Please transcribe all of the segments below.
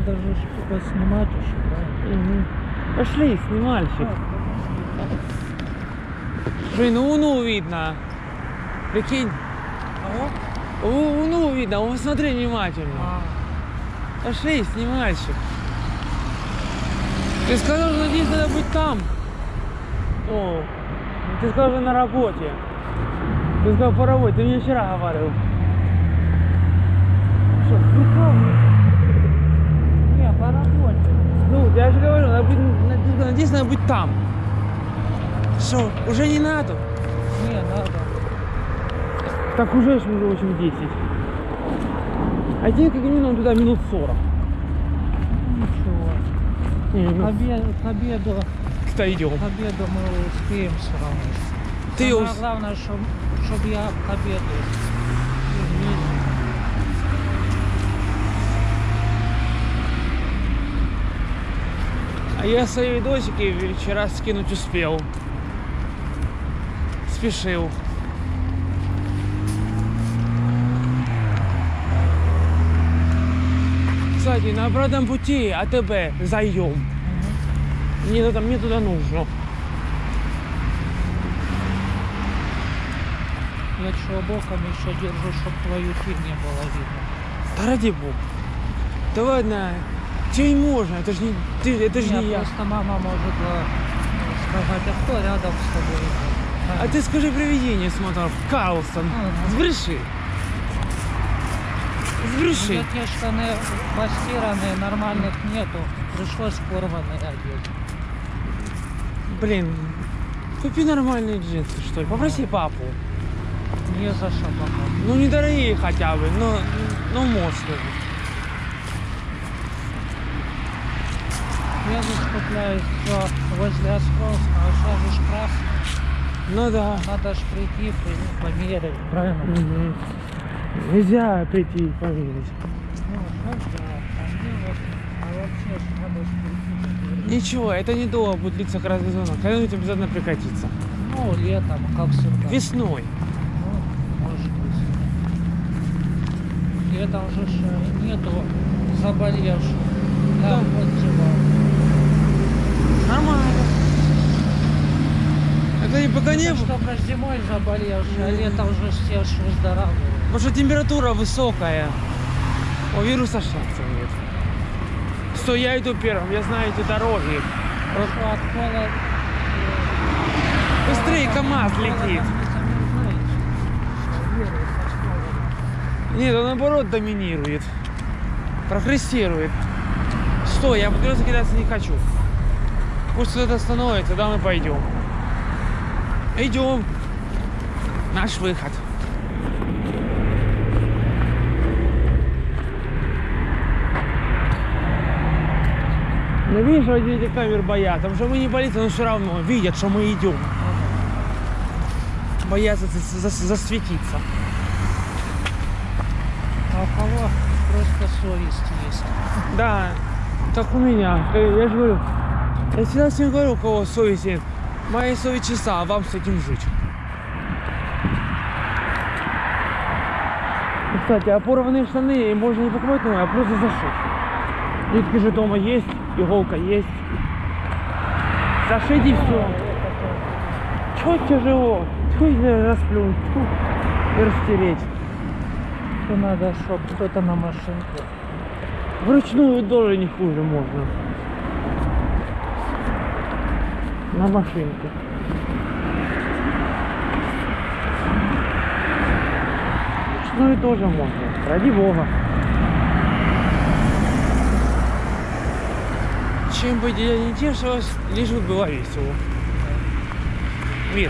надо же снимать еще, да? Угу. Пошли, снимальщик. Блин, ну Луну видно. Прикинь. Луну видно, вон смотри внимательно. Пошли, снимальщик. Ты сказал, что здесь надо быть там. О, ты сказал, что на работе. Ты сказал по работе, ты мне вчера говорил. Что, прикол? Не, по работе. Ну, я же говорю, надеюсь, надо быть там. Что, уже не надо? Не, надо. Так уже ж уже очень 10. А тебе как минимум туда минут 40. Ничего. Не, К обеду. Куда идем? К обеду мы успеем все равно. Ты Самое главное, чтобы я к обеду. А я свои видосики вчера скинуть успел. Спешил. Кстати, на обратном пути АТБ зайдем. Мне туда нужно. Я что, боком еще держу, чтобы твою тень не было видно. Да ради бога. Да ладно, тень можно, это же не я. Просто мама может сказать, а кто рядом с тобой? А ты скажи привидение смотрел, Карлсон, сбреши. Сбреши. У меня те штаны постиранные, нормальных нету, пришлось порванные одеть. Блин, купи нормальные джинсы, что ли, попроси папу. Не за что пока. Ну недорогие хотя бы, но мощные. Я закупляюсь все возле Островского, а сразу штраф. Ну да. Надо ж прийти, померить, правильно? Угу. Нельзя прийти и померить. Ну, да, а вообще ж надо ж прийти. Ничего, это недолго будет длиться как раз сезона. Когда-нибудь обязательно прекратится. Ну, летом, как всегда. Весной. Ну, может быть. Летом же нету заболевших. Да, вот типа. Нормально. Это и пока не Это было. что только зимой заболевшие, а летом уже все ж выздоравливают. Потому что температура высокая. У вируса шансов нет. Что я иду первым, я знаю эти дороги. Просто от холода. Быстрее КамАЗ летит. Нет, он наоборот доминирует. Прогрессирует. Стой, я в колеса кидаться не хочу. Пусть кто-то остановится, да мы пойдем. Идем. Наш выход. Ну видишь, водители камер боятся, потому что мы не полиция, но все равно видят, что мы идем. Боятся засветиться. А у кого просто совесть есть? Да, как у меня. Я же говорю, я всегда всем говорю, у кого совесть нет. Моя совесть чиста, а вам с этим жить. Кстати, а порванные штаны можно не покупать новые, а просто зашить. Нитки же дома есть, иголка есть. Зашить и все. Чего тяжело? Тьфу, расплюнуть, и растереть. Что надо, чтобы кто-то на машинке. Вручную тоже не хуже можно. На машинке. Вручную тоже можно. Ради бога. Чем бы я не тешилась, лишь бы было весело. Мир.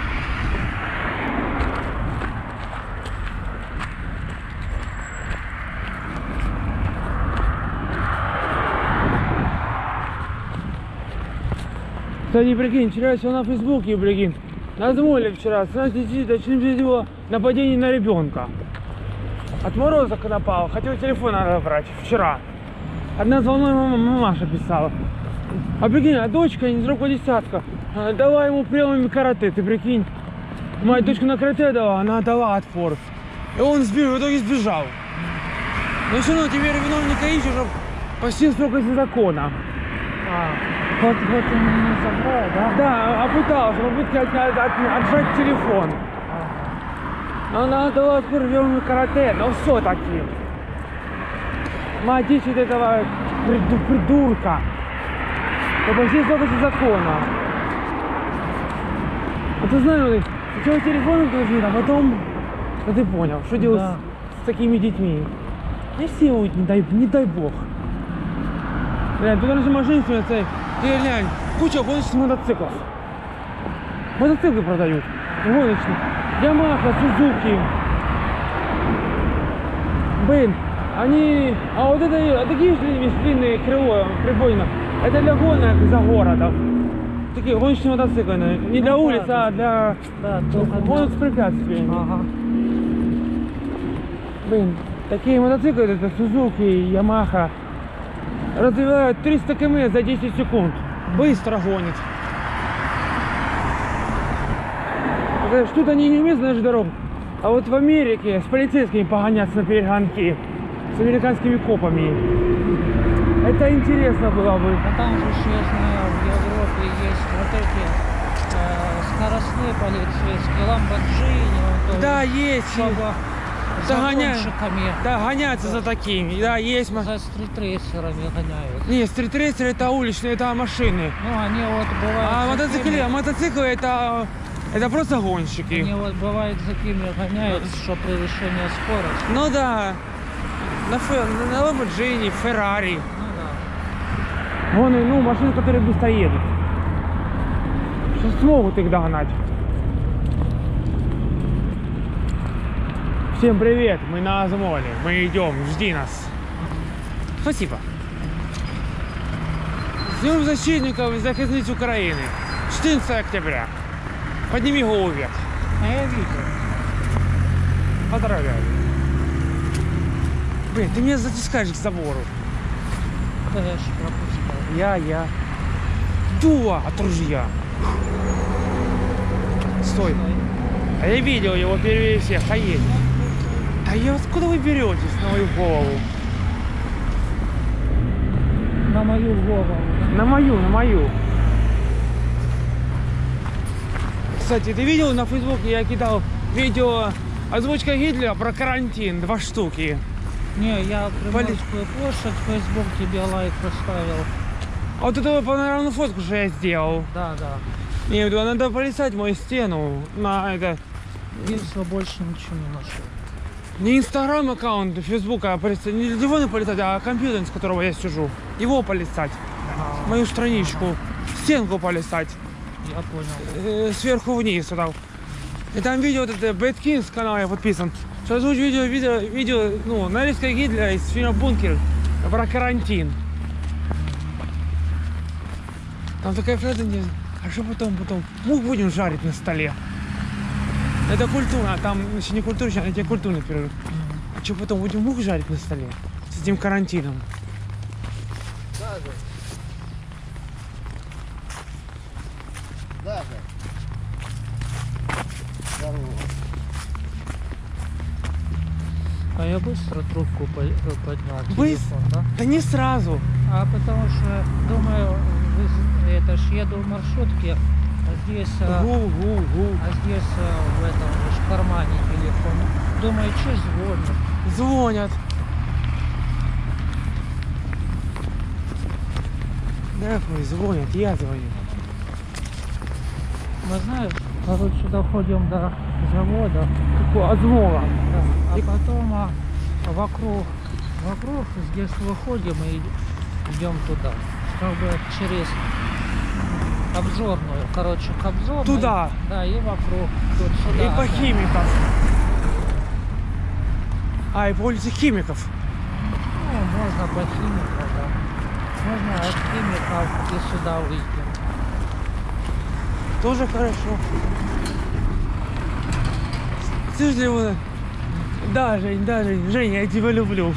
Кстати, прикинь, вчера я все на Фейсбуке, прикинь, назвали вчера, его нападение на ребенка. От мороза напал, хотел телефон брать вчера. Одна звонок мамаша писала. А прикинь, а дочка не с другого десятка дала ему приемами карате, ты прикинь. Моя дочка на карате дала, она дала отпор. И он в итоге сбежал. Но все равно теперь виновника ищут, чтобы почти строгости закона. Вот он не забрал, да? Да, попытался, попытка отжать телефон. Но надо было первым карате, но все-таки. Мать ищет этого придурка. То почти строгости закона. А ты знаешь, сначала телефон должен, а потом, ну ты понял, что делать с такими детьми. Не все вот, не дай бог. Блядь, тут даже машины стоят, ты глянь, куча гоночных мотоциклов. Мотоциклы продают, гоночные. Ямаха, Сузуки. Блин, они... А вот это, такие длинные крыло, прибойно, это для гонок за городом. Такие гоночные мотоциклы, не для улиц, а для гонок с препятствиями. Ага. Блин, такие мотоциклы, это Сузуки, Ямаха, развивают 300 км за 10 секунд. Быстро гонит. Тут они не умеют, знаешь, дорог. А вот в Америке с полицейскими погоняться на перегонки, с американскими копами. Это интересно было бы. А там же, я знаю, в Европе есть вот эти скоростные полицейские, ламборджини. Вот, Да, есть. Чтобы за гонщиками. Да, гоняться за такими. Да, есть. За стритрейсерами гоняют. Не, стритрейсеры это уличные, это машины. Ну, они вот бывают... А мотоциклы это просто гонщики. Они вот бывает за кем гоняют, что превышение скорости. Ну да. На Lamborghini, Ferrari. Ну да. Вон, ну, машины, которые быстро едут. Что смогут их догнать. Всем привет, мы на Азмоле. Мы идем, жди нас. Спасибо. С Днем защитников и захисниц Украины. 14 октября. Подними голову вверх. А я видел. Поздравляю. Блин, ты меня затискаешь к забору. Конечно, пропускал. Я. Дуа от ружья. Стой. А я видел его первее всех. А едет. А я откуда вы беретесь на мою голову? На мою голову. На мою. Кстати, ты видел на Фейсбуке, я кидал видео озвучка Гитлера про карантин, 2 штуки. Не, я Приморскую площадь в Facebook тебе лайк поставил. А вот эту панорамную фотку же я сделал. Да. Не, надо полистать мою стену на это. И все, больше ничего не нашел. Не инстаграм аккаунт Фейсбука, а полистать, не телефон полистать, а компьютер, с которого я сижу. Его полистать. Мою страничку, стенку полистать. Я понял. Сверху вниз вот так. И там видео, вот это Bad Kings канал я подписан. Что озвучу видео, ну, нарезка Гитлера из фильма «Бункер» про карантин. Там такая фраза, а что потом? Мух будем жарить на столе. Это культура, а там еще не культура, а тебе культурный перерыв. А что потом будем мух жарить на столе? С этим карантином. Даже. Здорово. А я быстро трубку поднял. Быстро? Телефон, да? Да не сразу. А потому что, думаю, это ж еду в маршрутке, а здесь, а здесь в этом же кармане телефон. Думаю, что звонят. Звонят. Да, звонят, я звоню. Мы знаешь, короче, доходим до завода, Какого Азмола. да, а потом вокруг здесь выходим и идем туда. Как бы через обзорную, короче, к обзорной. Туда. Да, и вокруг, тут сюда. И по да. Химиков. И по улице Химиков. Ну, можно по Химиков, да. Можно от Химиков и сюда выйти. Тоже хорошо. Слышали вы? Да, Жень, Женя, я тебя люблю.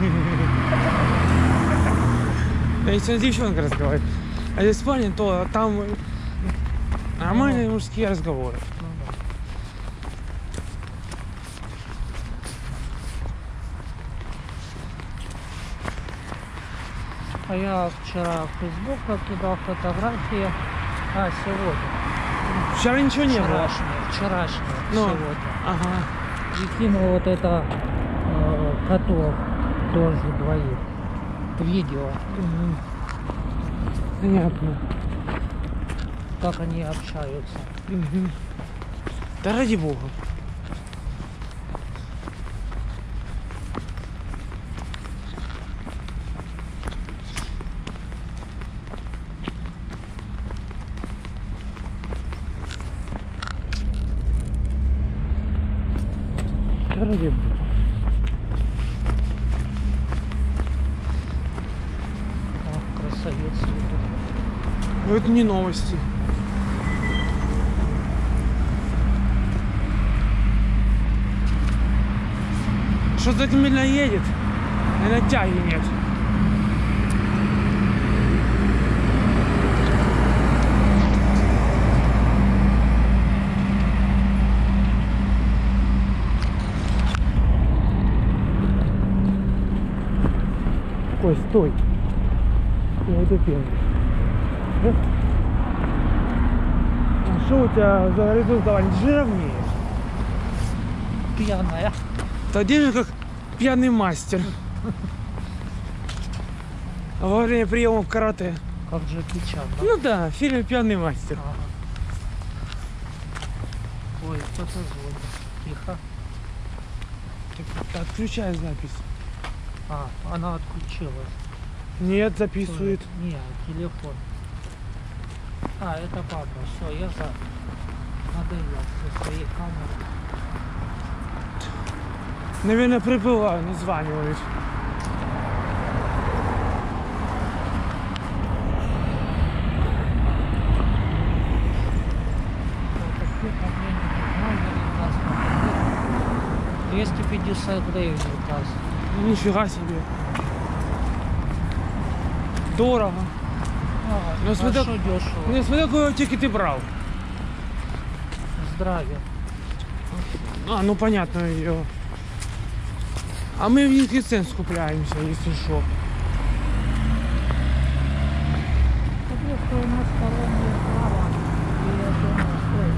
Если девчонка разговаривает. А если парень, то там нормальные мужские разговоры. Ну, да. А я вчера в Facebook покидал фотографии. А, сегодня. Вчера ничего не было. Вчерашнее, Ну, сегодня. ага. И кинул вот это котов тоже двоих. Видео, Мгм. Понятно. как они общаются. Мгм. Да ради бога. Да ради бога. О, красавец едут. Ну это не новости. Что-то это медленно едет. Наверное, тяги нет. Ой, стой. Я это первый. А что у тебя за горизонтом? Жирнее. Пьяная. Да держи как пьяный мастер. Во время приемов карате. Как Джеки Чан, да? Ну да, в фильме «Пьяный мастер». Ага. Ой, кто-то звонит. Тихо. Так, отключай запись. А, она отключилась. Нет, записывает. Нет, телефон. А, это папа. Все, я за. Надоел со своей камерой. Наверное, прибываю, названивают. Таких моментов 250 гривен указ. Ну, нифига себе. Дорого. Ну, смотри, Хорошо, дешево. ну, смотри, какой аптеки ты брал. Здравия. А, ну понятно ее. А мы в низкий цен скупляемся, если что. Конечно, у нас колония права. И я думаю, что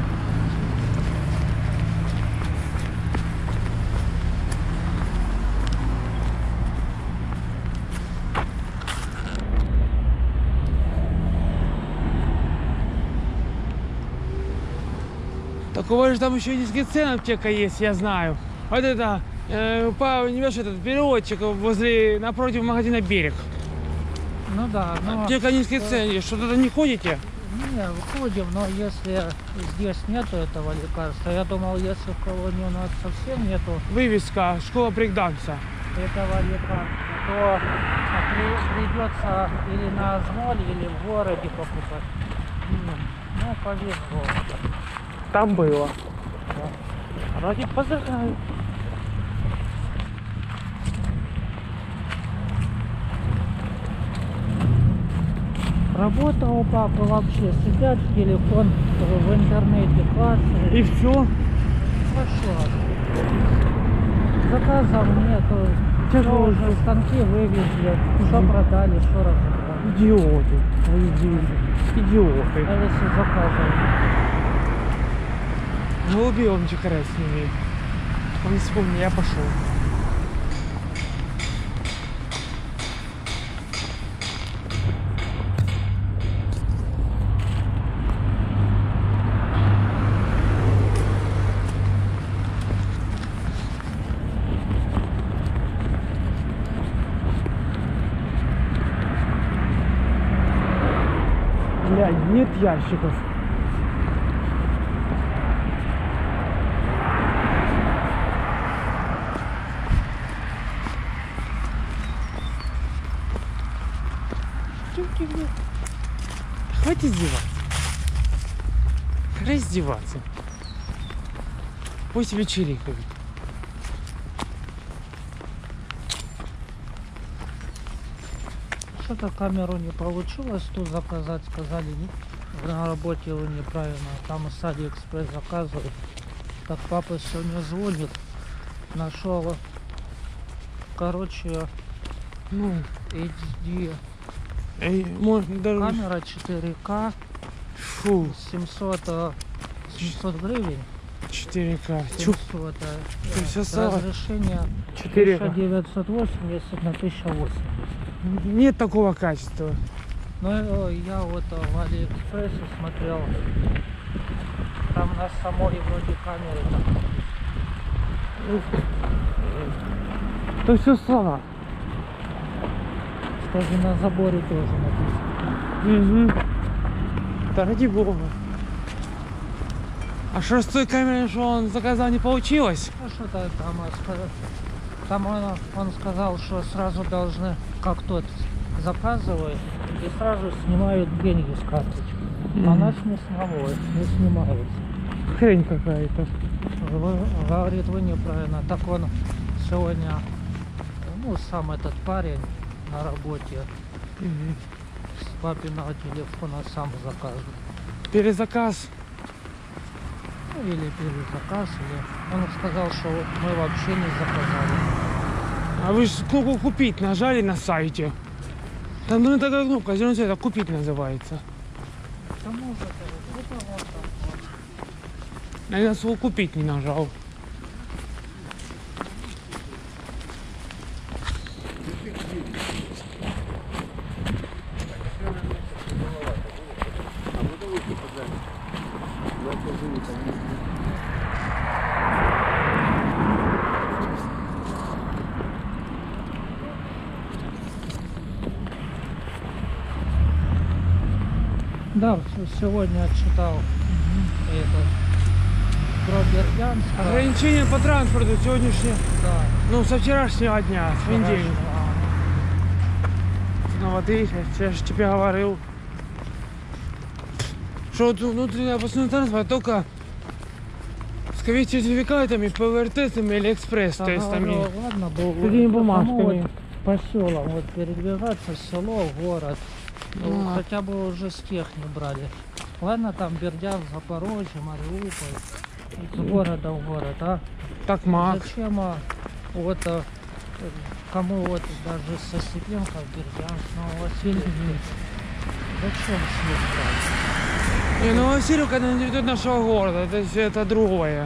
Так у вас же там еще низкие цены аптека есть, я знаю. Вот это, понимаешь, этот переводчик возле, напротив магазина «Берег». ну да, но... Аптека низкие цены есть, что туда не ходите? Не, выходим, но если здесь нету этого лекарства, я думал, если в колонии у нас совсем нету Вывеска «Школа брейкданса». этого лекарства, то придется или на Азмоле, или в городе покупать. Ну, повезло. Там было. Да. Ради поздравляю. Работа у папы вообще, сидят в телефон, в интернете классы. И все. Хорошо. Заказов нету. Чего Что уже вы? станки вывезли, что продали, что разобрали. Идиоты. Вы идиоты. А если заказывать? Голуби вам чекарять с ними. Он не вспомнил, я пошел. Блядь, нет ящиков. Хватит издеваться. Хватит издеваться. Пусть вечерикают. Что-то камеру не получилось ту заказать, сказали, на работе вы неправильно, там с Алиэкспресс заказывают. Так папа сегодня звонит, нашел, короче, Ну, HD Можно даже... Камера 4К, Фу, 700 гривен. 4К. 700, Ты всё сало. разрешение 4К. 1980 на 1080. Нет такого качества. Ну, я вот в Алиэкспрессе смотрел, там на самой вроде камеры так написано. Это все сало. Кстати, на заборе тоже написано. Угу. Да ради бога. А что с той камерой, что он заказал, не получилось? Ну что-то там, там он сказал, что сразу должны, как тот заказывает, и сразу снимают деньги с карточки. А нас не снимают, не снимают. Хрень какая-то. Говорит, вы неправильно. Так он сегодня, ну, сам этот парень на работе с папиного телефона сам заказывает. Перезаказ. Ну, или перезаказ, или... Он сказал, что мы вообще не заказали. А вы же кнопку купить нажали на сайте. Там ну такая кнопка, зеленый цвет, купить называется. Да может, это вот так. Наверное, слово купить не нажал. Да, сегодня читал этот про Бердянск. Ограничения по транспорту сегодняшнее, Да. ну со вчерашнего дня, с понедельника. Вчерашнего. Ну вот видишь, я же тебе говорил, что вот внутренний областной транспорт только с ковид-сертификатами, ПВР-тестами или Да, экспресс-тестами. говорю, ладно, был Такими бумажками. вот по селам вот передвигаться, село, город. Ну, А. хотя бы уже с тех не брали. Ладно, там Бердянск, Запорожье, Мариуполь, из города в город, а? Так, Мак. Зачем вот кому вот даже со Степенко в Бердянск, Нововасильевск, зачем с них брать? Не, ну Васильевка это на территории нашего города, это другое.